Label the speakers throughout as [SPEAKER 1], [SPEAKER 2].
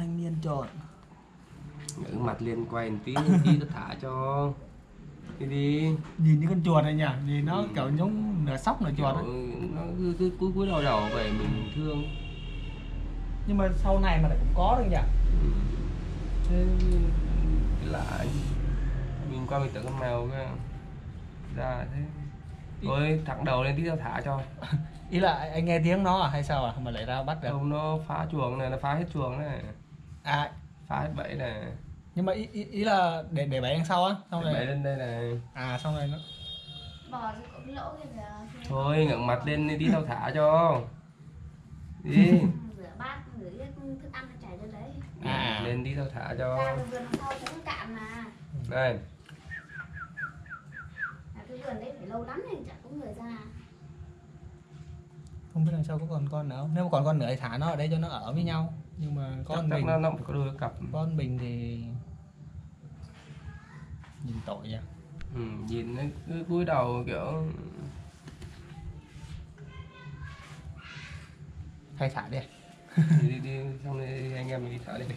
[SPEAKER 1] thanh niên chọn.
[SPEAKER 2] Ngẩng mặt lên quay một tí nó thả cho. Đi.
[SPEAKER 1] Nhìn như con chuột này nhỉ, nhìn nó kiểu giống nửa sóc nửa chuột ấy.
[SPEAKER 2] Nó cứ cúi đầu về mình thương.
[SPEAKER 1] Nhưng mà sau này mà lại cũng có được nhỉ.
[SPEAKER 2] Thế lạ. Mình qua mình tưởng con mèo cơ. Ra thế. Thôi thẳng đầu lên tí tao thả cho.
[SPEAKER 1] Ý là anh nghe tiếng nó à hay sao à mà lại ra bắt được?
[SPEAKER 2] Không, nó phá chuồng này, nó phá hết chuồng này.
[SPEAKER 1] À,
[SPEAKER 2] Phá hết bẫy này.
[SPEAKER 1] nhưng mà ý là để bẫy đằng sau á, xong rồi
[SPEAKER 2] Bẫy lên đây này.
[SPEAKER 1] à xong rồi nó
[SPEAKER 3] Bò thì có cái lỗ kia kìa.
[SPEAKER 2] Thôi ngẩng mặt lên đi tao thả cho. Đi.
[SPEAKER 3] Rửa bát, rửa thức ăn nó chảy lên đấy.
[SPEAKER 1] à
[SPEAKER 2] Lên đi tao thả cho.
[SPEAKER 3] Ra vườn sau cũng cạn mà.
[SPEAKER 2] Đây.
[SPEAKER 3] Cái vườn đấy phải lâu lắm nên chả có người ra.
[SPEAKER 1] không biết đằng sau có còn con nữa không. Nếu mà còn con nữa thì thả nó ở đây cho nó ở với nhau. Nhưng mà con
[SPEAKER 2] Chắc
[SPEAKER 1] mình
[SPEAKER 2] nó phải có đôi cặp.
[SPEAKER 1] con mình thì nhìn tội nha.
[SPEAKER 2] Nhìn nó cứ cúi đầu kiểu
[SPEAKER 1] Hay thả đi.
[SPEAKER 2] đi xong rồi anh em mình đi thả đi.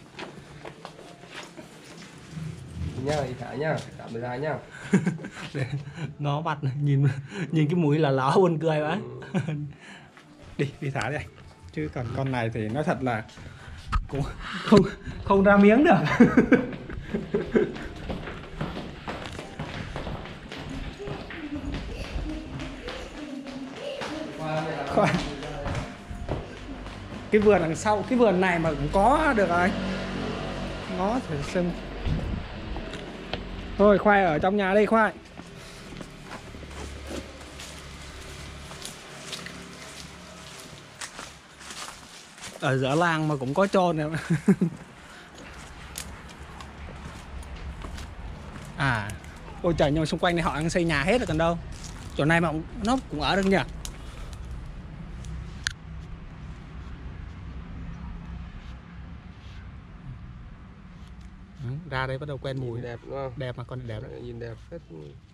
[SPEAKER 2] Đi nhá, đi thả nhá, tạm thời ra nhá.
[SPEAKER 1] Nó mặt này, nhìn cái mũi là láo buồn cười quá. Đi thả đi anh. Chứ còn con này thì nói thật là cũng không ra miếng được. Khoan. Cái vườn đằng sau, cái vườn này mà cũng có được rồi. Ngó thử xem. Thôi khoai ở trong nhà đây khoai. Ở giữa làng mà cũng có trôn này. À, ôi trời, nhưng mà xung quanh này họ đang xây nhà hết rồi còn đâu. Chỗ này mà nó cũng ở được nhỉ. Ra đây bắt đầu quen mùi.
[SPEAKER 2] Đẹp đúng không?
[SPEAKER 1] Đẹp mà, con đẹp đấy.
[SPEAKER 2] Nhìn đẹp hết.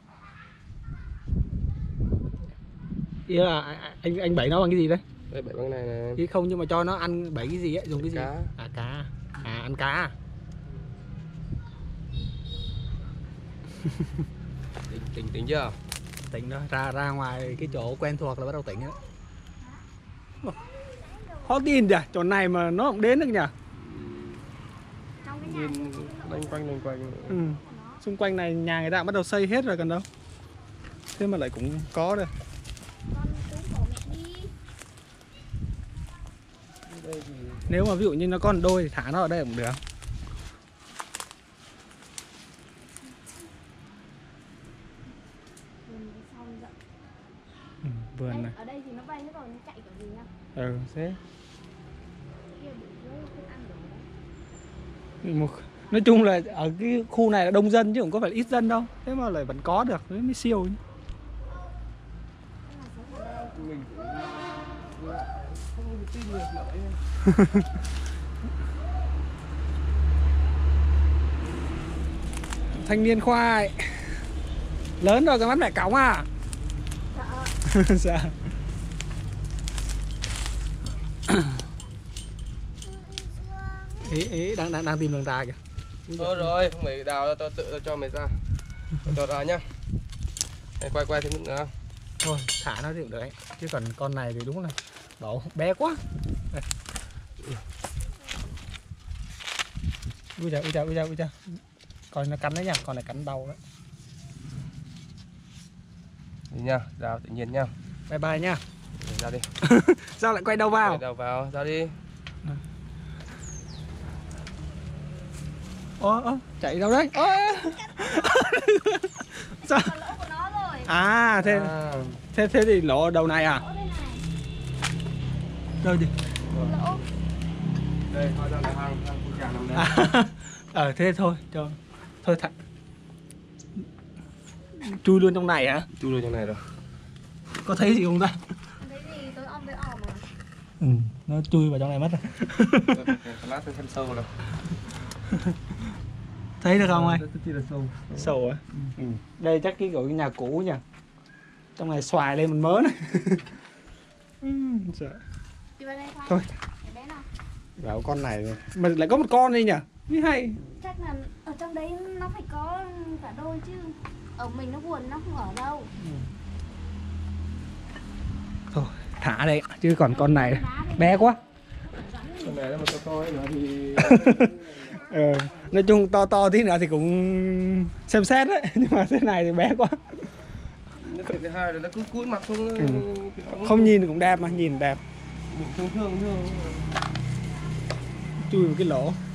[SPEAKER 1] Ý là anh bẫy nó bằng cái gì đấy?
[SPEAKER 2] Đây bẫy bằng này nè.
[SPEAKER 1] Ý không, nhưng mà cho nó ăn bẫy cái gì ấy, dùng cái gì?
[SPEAKER 2] Cá.
[SPEAKER 1] À cá. À ăn cá.
[SPEAKER 2] Tỉnh chưa?
[SPEAKER 1] Tỉnh đó, ra ngoài cái chỗ quen thuộc là bắt đầu tỉnh đó. Khó tin nhỉ, chỗ này mà nó cũng đến được nhỉ.
[SPEAKER 3] Trong cái nhà
[SPEAKER 2] Nhìn loanh quanh.
[SPEAKER 1] Xung quanh này nhà người ta bắt đầu xây hết rồi còn đâu. Thế mà lại cũng có đây.
[SPEAKER 3] con chú cổ mẹ đi.
[SPEAKER 2] Đây thì
[SPEAKER 1] Nếu mà ví dụ như nó con đôi thì thả nó ở đây cũng được.
[SPEAKER 3] Vườn cái sau rộng.
[SPEAKER 1] Vườn này.
[SPEAKER 3] Ở đây thì nó bay hết rồi, nó chạy kiểu gì nha.
[SPEAKER 1] Thế.
[SPEAKER 3] Kia bị thức ăn rồi đấy.
[SPEAKER 1] Nói chung là ở cái khu này là đông dân chứ không có phải ít dân đâu. Thế mà lại vẫn có được, mới siêu chứ.
[SPEAKER 2] mình không tin được nổi.
[SPEAKER 1] Thanh niên khoai. Lớn rồi cái mắt mẹ cõng à? Dạ. Ý đang tìm đường ra kìa.
[SPEAKER 2] Thôi rồi, không phải đào tao tự cho mày ra. Cho ra nhá. Mày quay thêm nữa.
[SPEAKER 1] Thôi thả nó thì cũng được ấy. Chứ còn con này thì đúng là bảo bé quá. Đây. Ui chà. Con nó cắn đấy nha, con này cắn đau đấy.
[SPEAKER 2] Đi nha, đào tự nhiên nha.
[SPEAKER 1] Bye bye nha.
[SPEAKER 2] Ra đi.
[SPEAKER 1] Sao lại quay đầu vào?
[SPEAKER 2] Quay đầu vào, ra đi.
[SPEAKER 1] Chạy đâu đấy? Sao?
[SPEAKER 3] Lỗ của nó rồi.
[SPEAKER 1] À thế thì lỗ đầu này à?
[SPEAKER 3] Lỗ đây này.
[SPEAKER 1] Rồi đi.
[SPEAKER 3] Lỗ.
[SPEAKER 2] Đây, hóa ra là hang khu trà nằm đây.
[SPEAKER 1] Thế thôi, thôi thằng chui luôn trong này hả?
[SPEAKER 2] Chui luôn trong này rồi.
[SPEAKER 1] Có thấy gì không ta?
[SPEAKER 3] Thấy gì tối om với ỏm mà.
[SPEAKER 1] Nó chui vào trong này mất rồi.
[SPEAKER 2] Lát thêm sâu rồi.
[SPEAKER 1] Thấy được không anh?
[SPEAKER 2] Rất là sâu.
[SPEAKER 1] Sâu á? Đây chắc cái nhà cũ nha. Trong này xoài lên một mớ này.
[SPEAKER 3] Đi vào đây
[SPEAKER 1] Thôi.
[SPEAKER 3] Để bé nào.
[SPEAKER 1] Bảo con này rồi. Mà lại có một con đi nhỉ? Mới hay.
[SPEAKER 3] Chắc là ở trong đấy nó phải có cả đôi chứ. Ở mình nó buồn nó không ở đâu.
[SPEAKER 1] Thôi, thả đây chứ còn con này bé quá.
[SPEAKER 2] Con này nó mà to to nữa thì
[SPEAKER 1] Nói chung to tí nữa thì cũng xem xét đấy, nhưng mà thế này thì bé quá.
[SPEAKER 2] nó thứ hai là nó cứ cúi mặt xuống
[SPEAKER 1] Không nhìn thì cũng đẹp mà, nhìn đẹp.
[SPEAKER 2] thương
[SPEAKER 1] Chui vào cái lỗ.